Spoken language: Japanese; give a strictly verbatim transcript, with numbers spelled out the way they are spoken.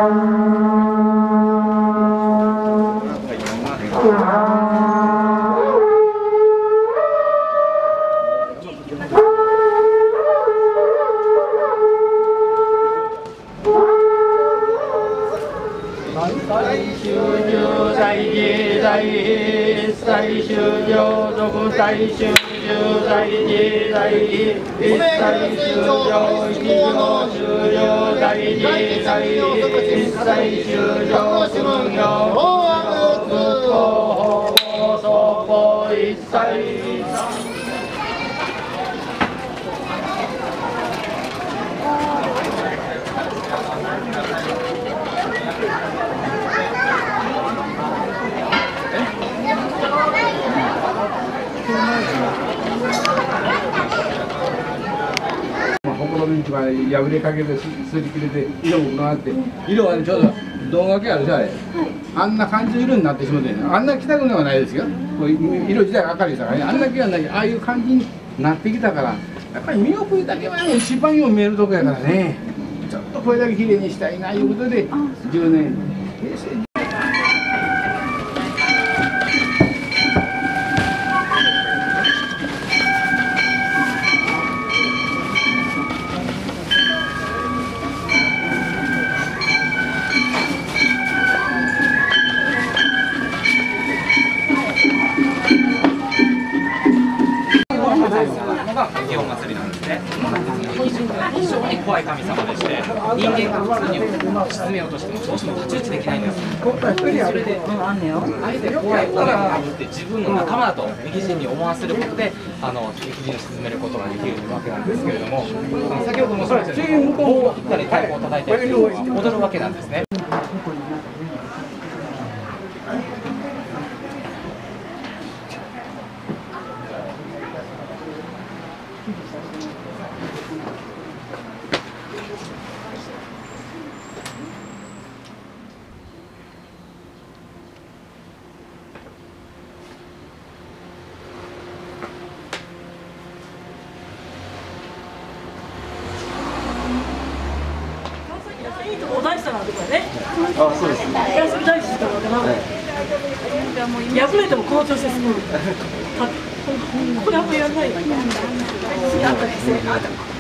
最終了続最終重大自在一切終了一行終了大自在一切終了分業復興放送法一切ほころびとか破れかけてすり切れて色もなって色はねちょうど胴掛けあるじゃないあんな感じの色になってしまってねあんな汚くのはないですよ色自体が明るいからねあんだけはないああいう感じになってきたからやっぱり見送りだけはね一番よう見えるとこやからねちょっとこれだけ綺麗にしたいないうことでじゅうねん平成祇園祭なんですね。非常に怖い神様でして、人間が普通に沈めようとしてもどうしても太刀打ちできないんです。それで、あえて怖いオーラを持って自分の仲間だと敵陣に思わせることで、あの敵陣を沈めることができるわけなんですけれども、あの先ほどもそうですよね、棒を切ったり太鼓を叩いたり踊るわけなんですね。 お大師様のところね。 あ、そうですね。 大師様かな。破れてもこの調子ですごい。これあんまやらないよ。あったですね。